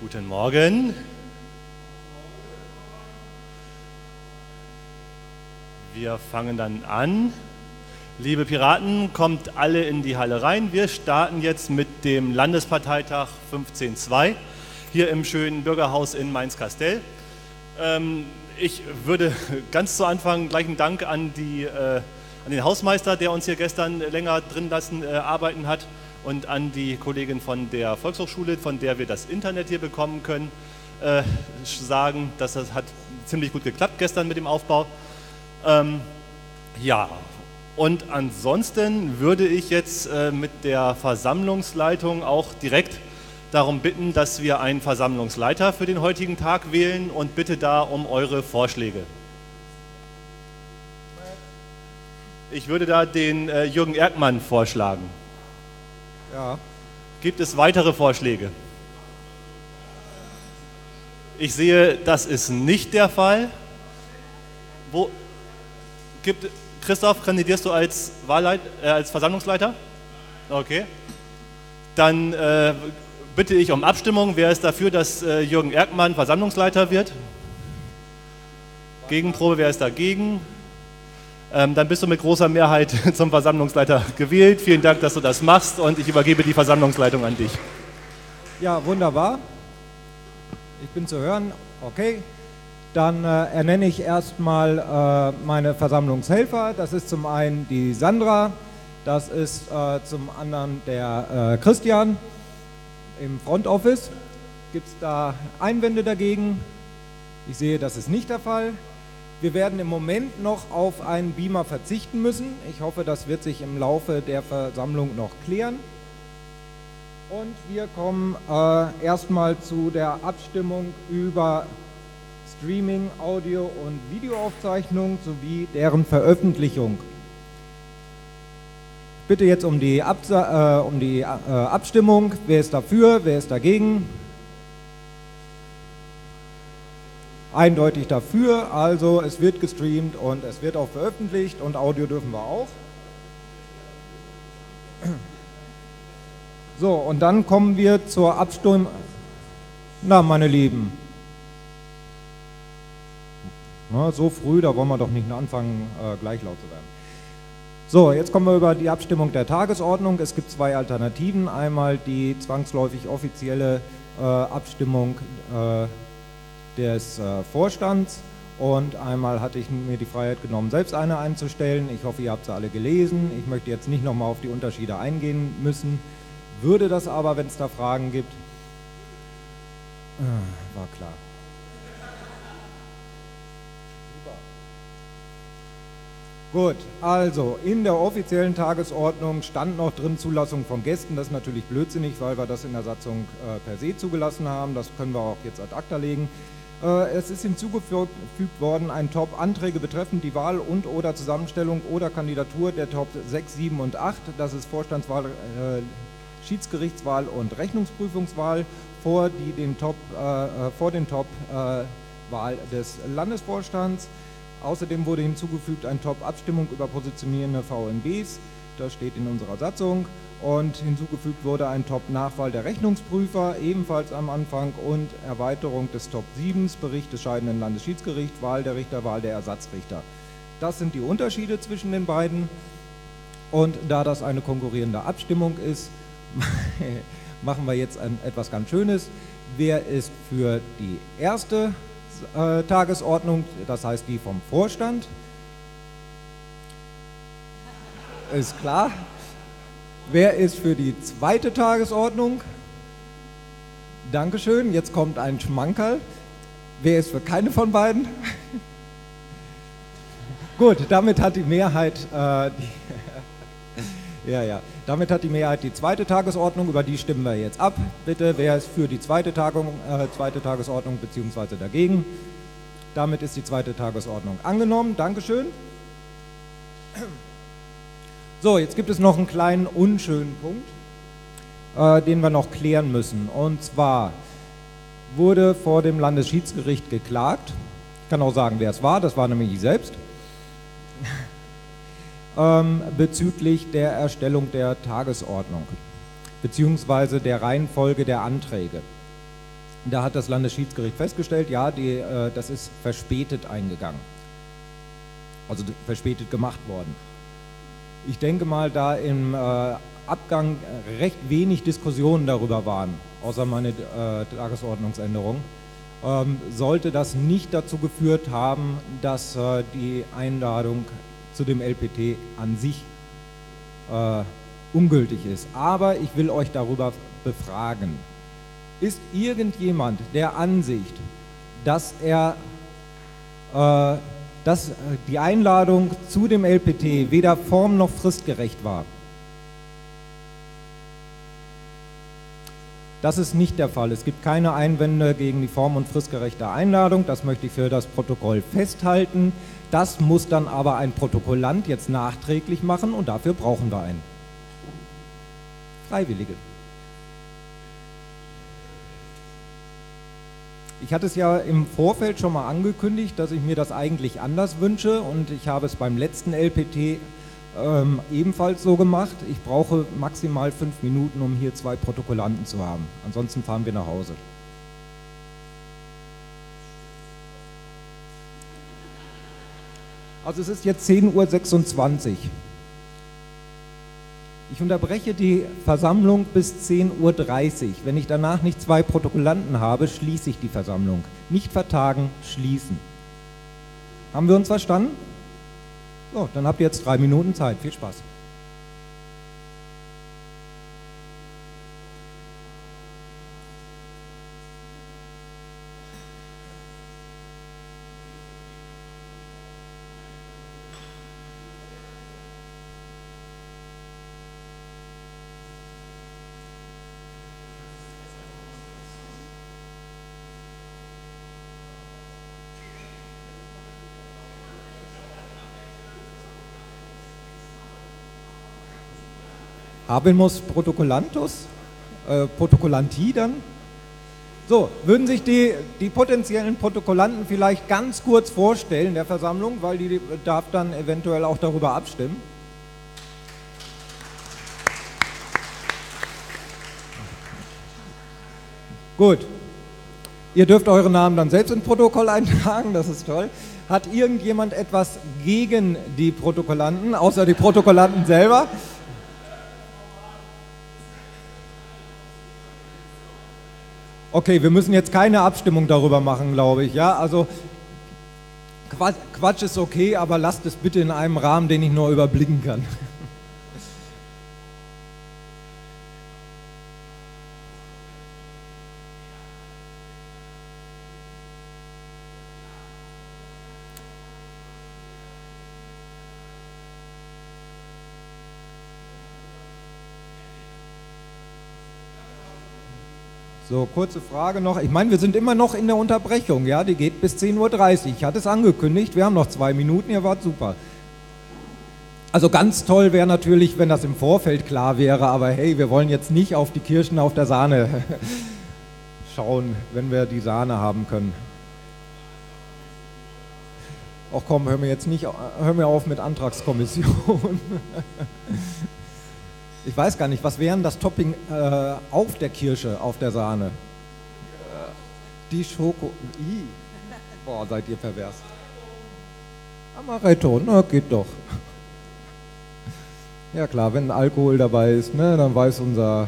Guten Morgen. Wir fangen dann an. Liebe Piraten, kommt alle in die Halle rein. Wir starten jetzt mit dem Landesparteitag 15.2 hier im schönen Bürgerhaus in Mainz-Kastell. Ich würde ganz zu Anfang gleich einen Dank an den Hausmeister, der uns hier gestern länger drin lassen arbeiten hat, und an die Kollegin von der Volkshochschule, von der wir das Internet hier bekommen können, sagen, dass das hat ziemlich gut geklappt gestern mit dem Aufbau. Ja, und ansonsten würde ich jetzt mit der Versammlungsleitung auch direkt darum bitten, dass wir einen Versammlungsleiter für den heutigen Tag wählen, und bitte da um eure Vorschläge. Ich würde da den Jürgen Erkmann vorschlagen. Ja. Gibt es weitere Vorschläge? Ich sehe, das ist nicht der Fall. Christoph, kandidierst du als Versammlungsleiter? Okay. Dann bitte ich um Abstimmung. Wer ist dafür, dass Jürgen Erkmann Versammlungsleiter wird? Gegenprobe, wer ist dagegen? Dann bist du mit großer Mehrheit zum Versammlungsleiter gewählt. Vielen Dank, dass du das machst, und ich übergebe die Versammlungsleitung an dich. Ja, wunderbar. Ich bin zu hören. Okay. Dann ernenne ich erstmal meine Versammlungshelfer. Das ist zum einen die Sandra, das ist zum anderen der Christian im Front Office. Gibt es da Einwände dagegen? Ich sehe, das ist nicht der Fall. Wir werden im Moment noch auf einen Beamer verzichten müssen. Ich hoffe, das wird sich im Laufe der Versammlung noch klären. Und wir kommen erstmal zu der Abstimmung über Streaming, Audio- und Videoaufzeichnung sowie deren Veröffentlichung. Bitte jetzt um die Abstimmung. Wer ist dafür? Wer ist dagegen? Eindeutig dafür, also es wird gestreamt und es wird auch veröffentlicht, und Audio dürfen wir auch. So, und dann kommen wir zur Abstimmung. Na, meine Lieben. Na, so früh, da wollen wir doch nicht anfangen, gleich laut zu werden. So, jetzt kommen wir über die Abstimmung der Tagesordnung. Es gibt zwei Alternativen. Einmal die zwangsläufig offizielle Abstimmung des Vorstands, und einmal hatte ich mir die Freiheit genommen, selbst eine einzustellen. Ich hoffe, ihr habt sie alle gelesen. Ich möchte jetzt nicht nochmal auf die Unterschiede eingehen müssen, würde das aber, wenn es da Fragen gibt. War klar. Gut, also in der offiziellen Tagesordnung stand noch drin Zulassung von Gästen. Das ist natürlich blödsinnig, weil wir das in der Satzung per se zugelassen haben. Das können wir auch jetzt ad acta legen. Es ist hinzugefügt worden ein Top Anträge betreffend die Wahl und/oder Zusammenstellung oder Kandidatur der Top 6, 7 und 8. Das ist Vorstandswahl, Schiedsgerichtswahl und Rechnungsprüfungswahl vor den Top Wahl des Landesvorstands. Außerdem wurde hinzugefügt ein Top Abstimmung über positionierende VMBs. Das steht in unserer Satzung. Und hinzugefügt wurde ein Top Nachwahl der Rechnungsprüfer, ebenfalls am Anfang, und Erweiterung des Top 7, Bericht des scheidenden Landesschiedsgerichts, Wahl der Richter, Wahl der Ersatzrichter. Das sind die Unterschiede zwischen den beiden, und da das eine konkurrierende Abstimmung ist, machen wir jetzt etwas ganz Schönes. Wer ist für die erste Tagesordnung, das heißt die vom Vorstand? Ist klar. Wer ist für die zweite Tagesordnung? Dankeschön, jetzt kommt ein Schmankerl. Wer ist für keine von beiden? Gut, damit hat die Mehrheit damit hat die Mehrheit die zweite Tagesordnung, über die stimmen wir jetzt ab. Bitte, wer ist für die zweite Tagesordnung bzw. dagegen? Damit ist die zweite Tagesordnung angenommen. Dankeschön. So, jetzt gibt es noch einen kleinen unschönen Punkt, den wir noch klären müssen. Und zwar wurde vor dem Landesschiedsgericht geklagt. Ich kann auch sagen, wer es war. Das war nämlich ich selbst. Bezüglich der Erstellung der Tagesordnung beziehungsweise der Reihenfolge der Anträge. Da hat das Landesschiedsgericht festgestellt, ja, das ist verspätet eingegangen, also verspätet gemacht worden. Ich denke mal, da im Abgang recht wenig Diskussionen darüber waren, außer meine Tagesordnungsänderung, sollte das nicht dazu geführt haben, dass die Einladung zu dem LPT an sich ungültig ist. Aber ich will euch darüber befragen. Ist irgendjemand der Ansicht, dass die Einladung zu dem LPT weder form- noch fristgerecht war? Das ist nicht der Fall. Es gibt keine Einwände gegen die form- und fristgerechte Einladung. Das möchte ich für das Protokoll festhalten. Das muss dann aber ein Protokollant jetzt nachträglich machen und dafür brauchen wir einen. Freiwillige. Ich hatte es ja im Vorfeld schon mal angekündigt, dass ich mir das eigentlich anders wünsche und ich habe es beim letzten LPT ebenfalls so gemacht. Ich brauche maximal 5 Minuten, um hier 2 Protokollanten zu haben. Ansonsten fahren wir nach Hause. Also es ist jetzt 10:26 Uhr. Ich unterbreche die Versammlung bis 10:30 Uhr. Wenn ich danach nicht 2 Protokollanten habe, schließe ich die Versammlung. Nicht vertagen, schließen. Haben wir uns verstanden? So, dann habt ihr jetzt 3 Minuten Zeit. Viel Spaß. Habemus Protokollantus, Protokollantie dann. So, würden sich die potenziellen Protokollanten vielleicht ganz kurz vorstellen der Versammlung, weil die darf dann eventuell auch darüber abstimmen. Gut, ihr dürft eure Namen dann selbst ins Protokoll eintragen, das ist toll. Hat irgendjemand etwas gegen die Protokollanten, außer die Protokollanten selber? Okay, wir müssen jetzt keine Abstimmung darüber machen, glaube ich. Ja, also Quatsch ist okay, aber lasst es bitte in einem Rahmen, den ich nur überblicken kann. So, kurze Frage noch. Ich meine, wir sind immer noch in der Unterbrechung, ja, die geht bis 10:30 Uhr. Ich hatte es angekündigt, wir haben noch 2 Minuten, ihr wart super. Also ganz toll wäre natürlich, wenn das im Vorfeld klar wäre, aber hey, wir wollen jetzt nicht auf die Kirschen auf der Sahne schauen, wenn wir die Sahne haben können. Ach komm, hör mir auf mit Antragskommission. Ich weiß gar nicht, was wäre das Topping auf der Kirsche, auf der Sahne? Die Schoko... Boah, seid ihr pervers. Amaretto, na geht doch. Ja klar, wenn Alkohol dabei ist, ne, dann weiß unser...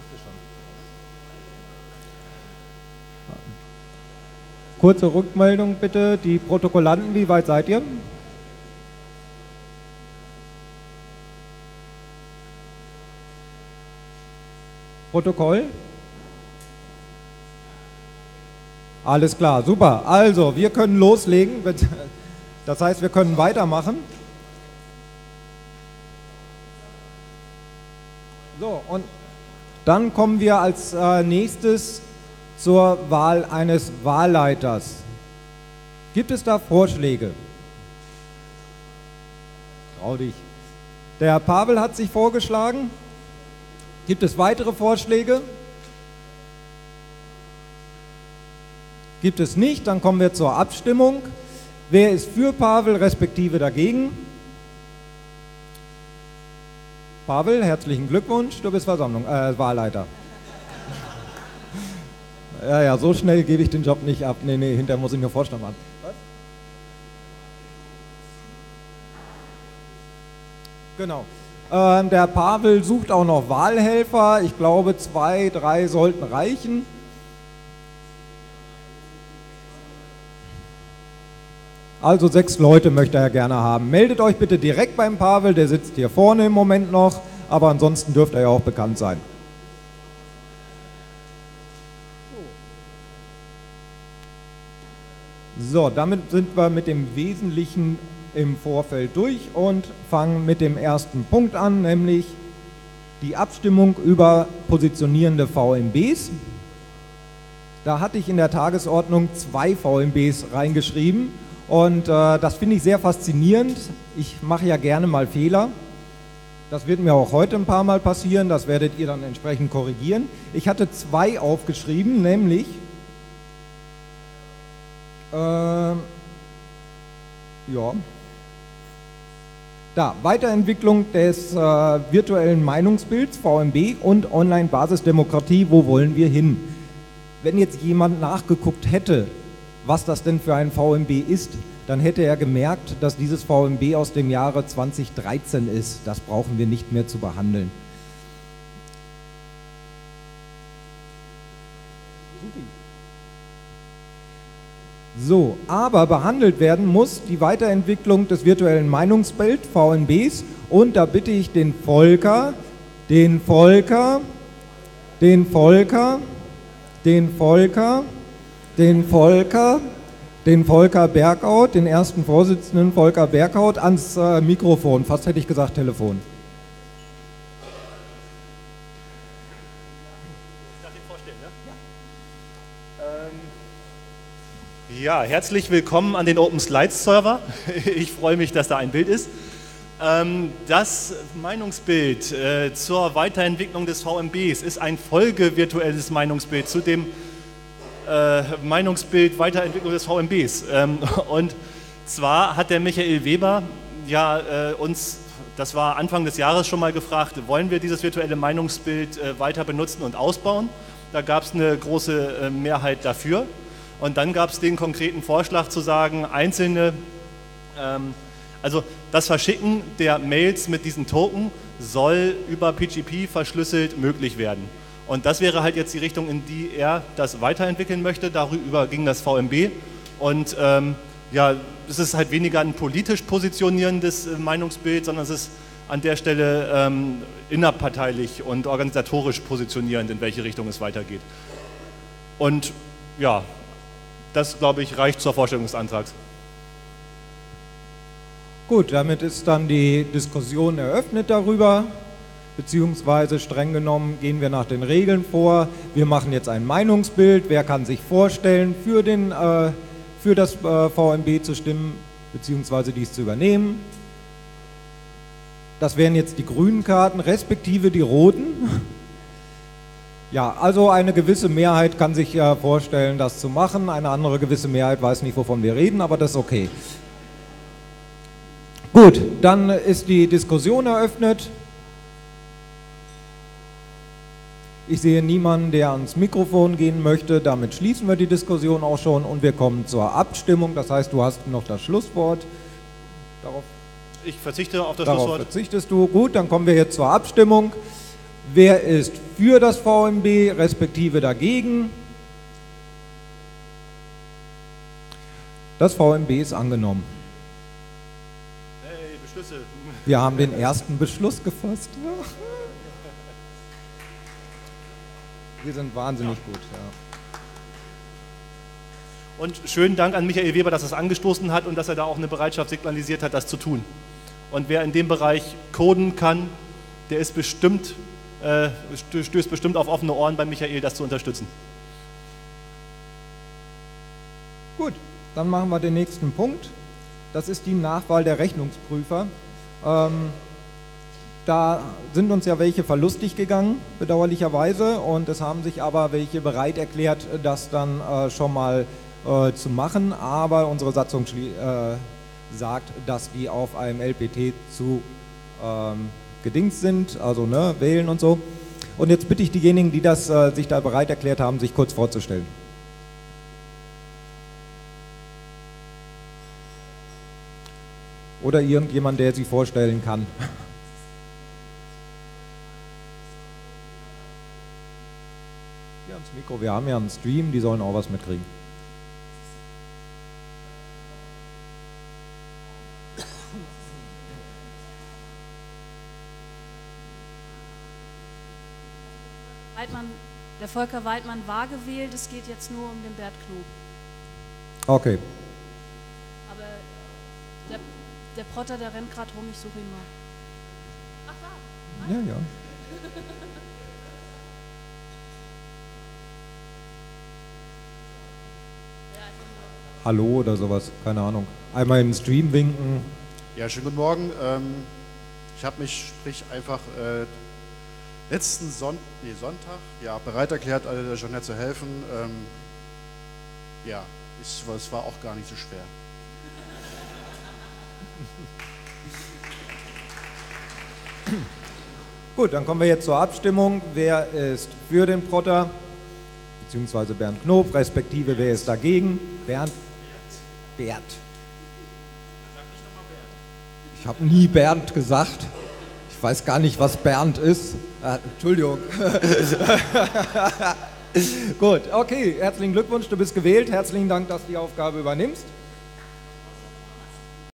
Kurze Rückmeldung bitte, die Protokollanten, wie weit seid ihr? Protokoll? Alles klar, super. Also, wir können loslegen. Das heißt, wir können weitermachen. So, und dann kommen wir als nächstes zur Wahl eines Wahlleiters. Gibt es da Vorschläge? Trau dich. Der Herr Pavel hat sich vorgeschlagen. Gibt es weitere Vorschläge? Gibt es nicht, dann kommen wir zur Abstimmung. Wer ist für Pavel respektive dagegen? Pavel, herzlichen Glückwunsch, du bist Wahlleiter. Ja, so schnell gebe ich den Job nicht ab. Nee, hinterher muss ich nur Vorstand machen. Was? Genau. Der Pavel sucht auch noch Wahlhelfer. Ich glaube, 2, 3 sollten reichen. Also 6 Leute möchte er gerne haben. Meldet euch bitte direkt beim Pavel, der sitzt hier vorne im Moment noch, aber ansonsten dürfte er ja auch bekannt sein. So, damit sind wir mit dem Wesentlichen im Vorfeld durch und fangen mit dem ersten Punkt an, nämlich die Abstimmung über positionierende VMBs. Da hatte ich in der Tagesordnung 2 VMBs reingeschrieben und das finde ich sehr faszinierend. Ich mache ja gerne mal Fehler. Das wird mir auch heute ein paar Mal passieren, das werdet ihr dann entsprechend korrigieren. Ich hatte 2 aufgeschrieben, nämlich Weiterentwicklung des virtuellen Meinungsbilds, VMB, und Online-Basisdemokratie, wo wollen wir hin? Wenn jetzt jemand nachgeguckt hätte, was das denn für ein VMB ist, dann hätte er gemerkt, dass dieses VMB aus dem Jahre 2013 ist. Das brauchen wir nicht mehr zu behandeln. So, aber behandelt werden muss die Weiterentwicklung des virtuellen Meinungsbilds, VMBs, und da bitte ich den Volker Berghaut, den ersten Vorsitzenden Volker Berghaut, ans Mikrofon, fast hätte ich gesagt Telefon. Ja, herzlich willkommen an den Open Slides Server. Ich freue mich, dass da ein Bild ist. Das Meinungsbild zur Weiterentwicklung des VMBs ist ein folgevirtuelles Meinungsbild zu dem Meinungsbild Weiterentwicklung des VMBs. Und zwar hat der Michael Weber uns, das war Anfang des Jahres schon mal gefragt, wollen wir dieses virtuelle Meinungsbild weiter benutzen und ausbauen? Da gab es eine große Mehrheit dafür. Und dann gab es den konkreten Vorschlag zu sagen, also das Verschicken der Mails mit diesen Token soll über PGP verschlüsselt möglich werden. Und das wäre halt jetzt die Richtung, in die er das weiterentwickeln möchte. Darüber ging das VMB. Und es ist halt weniger ein politisch positionierendes Meinungsbild, sondern es ist an der Stelle innerparteilich und organisatorisch positionierend, in welche Richtung es weitergeht. Und ja, das, glaube ich, reicht zur Vorstellung des Antrags. Gut, damit ist dann die Diskussion eröffnet darüber, beziehungsweise streng genommen gehen wir nach den Regeln vor. Wir machen jetzt ein Meinungsbild. Wer kann sich vorstellen, für das VMB zu stimmen, beziehungsweise dies zu übernehmen? Das wären jetzt die grünen Karten, respektive die roten. Ja, also eine gewisse Mehrheit kann sich ja vorstellen, das zu machen. Eine andere gewisse Mehrheit weiß nicht, wovon wir reden, aber das ist okay. Gut, dann ist die Diskussion eröffnet. Ich sehe niemanden, der ans Mikrofon gehen möchte. Damit schließen wir die Diskussion auch schon und wir kommen zur Abstimmung. Das heißt, du hast noch das Schlusswort. Ich verzichte auf das Darauf Schlusswort. Verzichtest du. Gut, dann kommen wir jetzt zur Abstimmung. Wer ist für das VMB, respektive dagegen? Das VMB ist angenommen. Hey, Beschlüsse. Wir haben den ersten Beschluss gefasst. Wir sind wahnsinnig gut. Ja. Und schönen Dank an Michael Weber, dass er es angestoßen hat und dass er da auch eine Bereitschaft signalisiert hat, das zu tun. Und wer in dem Bereich coden kann, der ist bestimmt, stößt bestimmt auf offene Ohren bei Michael, das zu unterstützen. Gut, dann machen wir den nächsten Punkt. Das ist die Nachwahl der Rechnungsprüfer. Da sind uns ja welche verlustig gegangen, bedauerlicherweise, und es haben sich aber welche bereit erklärt, das dann schon mal zu machen, aber unsere Satzung sagt, dass die auf einem LPT zu gedingst sind, also ne, wählen und so. Und jetzt bitte ich diejenigen, die das sich da bereit erklärt haben, sich kurz vorzustellen. Oder irgendjemand, der sie vorstellen kann. Ja, ans Mikro, wir haben ja einen Stream, die sollen auch was mitkriegen. Der Volker Weidmann war gewählt, es geht jetzt nur um den Bert Knob. Okay. Aber der Protter, der rennt gerade rum, ich suche ihn mal. Ach da. Ja, ja. Hallo oder sowas, keine Ahnung. Einmal im Stream winken. Ja, schönen guten Morgen. Ich habe mich einfach letzten Sonntag ja, bereit erklärt, der Jeanette zu helfen. Ja, es war auch gar nicht so schwer. Gut, dann kommen wir jetzt zur Abstimmung. Wer ist für den Protter, beziehungsweise Bernd Knob, respektive wer ist dagegen? Bernd. Ich habe nie Bernd gesagt. Ich weiß gar nicht, was Bernd ist. Entschuldigung. Gut, okay, herzlichen Glückwunsch, du bist gewählt. Herzlichen Dank, dass du die Aufgabe übernimmst.